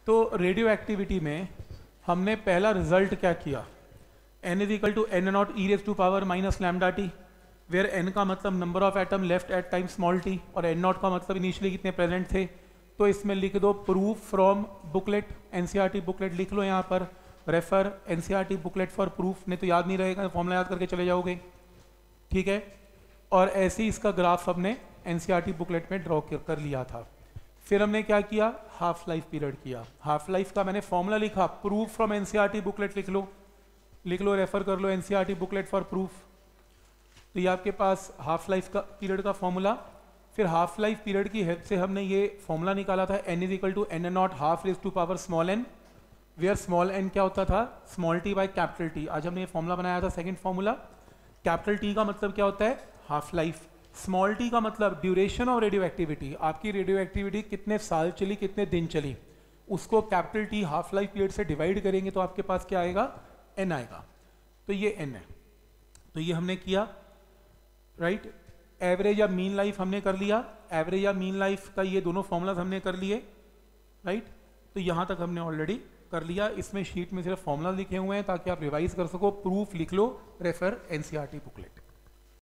तो radio activity में हमने पहला रिजल्ट क्या किया, n is equal to n nought e raise to power minus lambda t, where n का मतलब number of atom left at time small t और n नॉट का मतलब इनिशियली कितने प्रेजेंट थे। तो इसमें लिख दो proof from booklet, NCERT booklet लिख लो यहाँ पर, refer NCERT booklet for proof. नहीं तो याद नहीं रहेगा, फॉर्मूला याद करके चले जाओगे, ठीक है। और ऐसे ही इसका ग्राफ हमने एनसीईआरटी बुकलेट में ड्रॉ कर लिया था। फिर हमने क्या किया, हाफ लाइफ पीरियड किया। हाफ लाइफ का मैंने फॉर्मूला लिखा, प्रूफ फ्रॉम एनसीईआरटी बुकलेट लिख लो, रेफर कर लो एनसीईआरटी बुकलेट फॉर प्रूफ। तो ये आपके पास हाफ लाइफ का पीरियड का फॉर्मूला। फिर हाफ लाइफ पीरियड की हेल्प से हमने ये फॉर्मूला निकाला था, n is equal to n nought half raise to power small n, where small n क्या होता था, small t by capital T। आज हमने ये फॉर्मूला बनाया था सेकंड फॉर्मूला। कैपिटल T का मतलब क्या होता है, हाफ लाइफ। स्मॉल t का मतलब ड्यूरेशन ऑफ रेडियो एक्टिविटी, आपकी रेडियो एक्टिविटी कितने साल चली, कितने दिन चली, उसको capital T half life period से डिवाइड करेंगे तो आपके पास क्या आएगा, n आएगा। तो ये n है। तो ये हमने किया, राइट। एवरेज या मीन लाइफ हमने कर लिया, एवरेज या मीन लाइफ का ये दोनों फॉर्मूलाज हमने कर लिए, राइट। तो यहाँ तक हमने ऑलरेडी कर लिया। इसमें शीट में सिर्फ फॉर्मूला लिखे हुए हैं ताकि आप रिवाइज कर सको। प्रूफ लिख लो, रेफर एनसीईआरटी बुकलेट।